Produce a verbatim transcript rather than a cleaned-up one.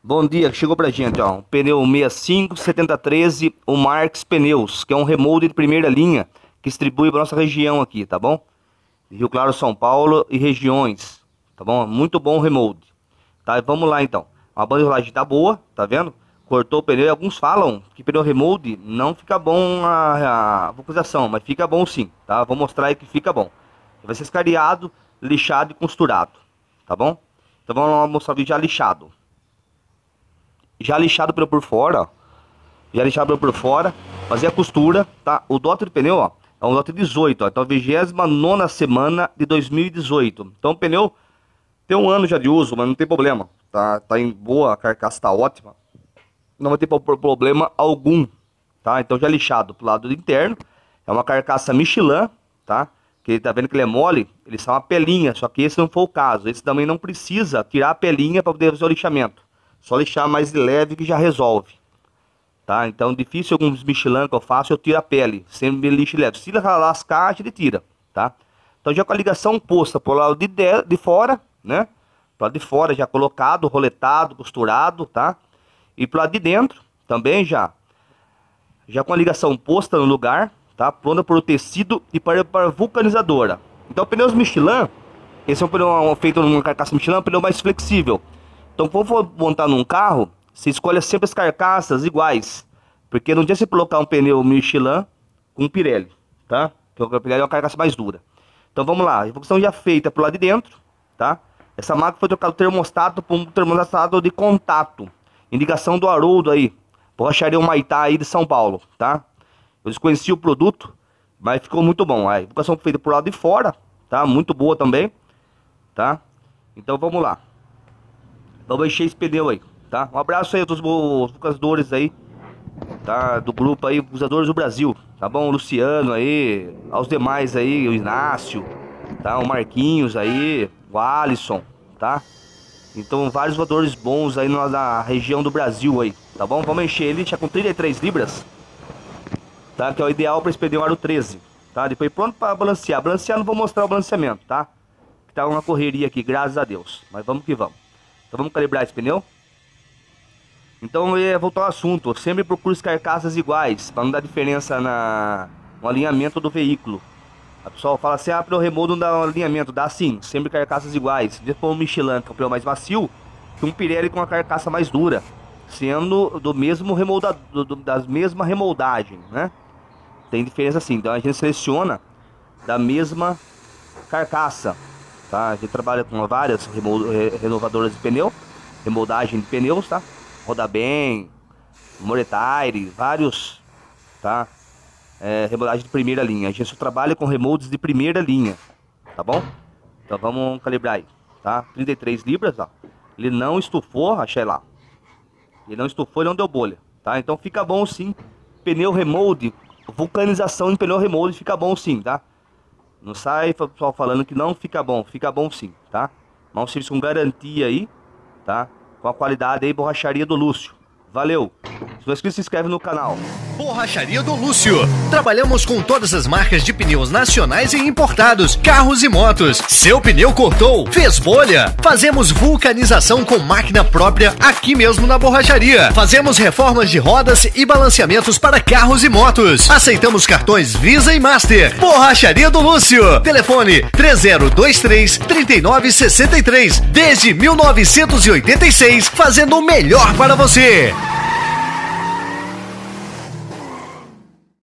Bom dia, chegou pra gente, ó, um pneu sessenta e cinco setenta treze, o Marx Pneus, que é um remold de primeira linha, que distribui pra nossa região aqui, tá bom? Rio Claro, São Paulo e regiões, tá bom? Muito bom o remold, tá? E vamos lá então, a bandolagem tá boa, tá vendo? Cortou o pneu e alguns falam que pneu remold não fica bom a, a vocalização, mas fica bom sim, tá? Vou mostrar aí que fica bom. Vai ser escariado, lixado e costurado, tá bom? Então vamos lá mostrar o vídeo já lixado. Já lixado pelo por fora, ó. Já lixado pelo por fora, fazer a costura, tá? O dote do pneu, ó, é um dote dezoito, ó. Então vigésima nona semana de dois mil e dezoito. Então o pneu tem um ano já de uso, mas não tem problema, tá? Tá em boa, a carcaça tá ótima. Não vai ter problema algum, tá? Então já lixado pro lado interno. É uma carcaça Michelin, tá? Que tá vendo que ele é mole, ele só é uma pelinha, só que esse não foi o caso. Esse também não precisa tirar a pelinha para poder fazer o lixamento. Só lixar mais leve que já resolve, tá? Então difícil alguns Michelin que eu faço, eu tiro a pele, sempre lixo leve. Se lascar, a gente tira, tá? Então já com a ligação posta pro lado de, de, de fora, né? Pro lado de fora já colocado, roletado, costurado, tá? E pro lado de dentro também já, já com a ligação posta no lugar, tá? Pronta para o tecido e para, para a vulcanizadora. Então pneus Michelin, esse é um pneu feito numa carcaça Michelin, um pneu mais flexível. Então, quando for montar num carro, você escolhe sempre as carcaças iguais. Porque não adianta você colocar um pneu Michelin com um Pirelli, tá? Porque o Pirelli é uma carcaça mais dura. Então, vamos lá. A revolução já feita pro lado de dentro, tá? Essa máquina foi trocada do termostato para um termostato de contato. Indicação do Haroldo aí. Borracharia Humaitá aí de São Paulo, tá? Eu desconheci o produto, mas ficou muito bom. A educação feita pro lado de fora, tá? Muito boa também, tá? Então, vamos lá. Vamos encher esse pneu aí, tá? Um abraço aí a todos os usadores aí, tá? Do grupo aí, usadores do Brasil, tá bom? O Luciano aí, aos demais aí, o Inácio, tá? O Marquinhos aí, o Alisson, tá? Então vários voadores bons aí na, na região do Brasil aí, tá bom? Vamos encher ele já com trinta e três libras, tá? Que é o ideal para esse pneu aro treze, tá? Depois pronto para balancear. Balancear não vou mostrar o balanceamento, tá? Que tá uma correria aqui, graças a Deus. Mas vamos que vamos. Então vamos calibrar esse pneu. Então eu voltar ao assunto. Eu sempre procuro as carcaças iguais, para não dar diferença na, no alinhamento do veículo. A pessoa fala assim, ah, pneu remold não dá um alinhamento. Dá sim, sempre carcaças iguais. Depois um Michelin, que é um pneu mais macio, que um Pirelli com uma carcaça mais dura, sendo do mesmo remoldado, do, das mesma remoldagem, né? Tem diferença sim. Então a gente seleciona da mesma carcaça, tá? A gente trabalha com várias renovadoras de pneu, remoldagem de pneus, tá? Rodabem, Moretire, vários, tá? É, remoldagem de primeira linha. A gente só trabalha com remoldes de primeira linha, tá bom? Então vamos calibrar aí, tá? trinta e três libras, ó. Ele não estufou, achei lá. Ele não estufou, ele não deu bolha, tá? Então fica bom sim. Pneu remold, vulcanização de pneu remold fica bom sim, tá? Não sai o pessoal falando que não fica bom, fica bom sim, tá? Mas um serviço com garantia aí, tá? Com a qualidade aí, Borracharia do Lúcio. Valeu! Se não é inscrito, se inscreve no canal. Borracharia do Lúcio. Trabalhamos com todas as marcas de pneus nacionais e importados, carros e motos. Seu pneu cortou, fez bolha? Fazemos vulcanização com máquina própria aqui mesmo na borracharia. Fazemos reformas de rodas e balanceamentos para carros e motos. Aceitamos cartões Visa e Master. Borracharia do Lúcio. Telefone três zero dois três, três nove seis três. Desde mil novecentos e oitenta e seis, fazendo o melhor para você.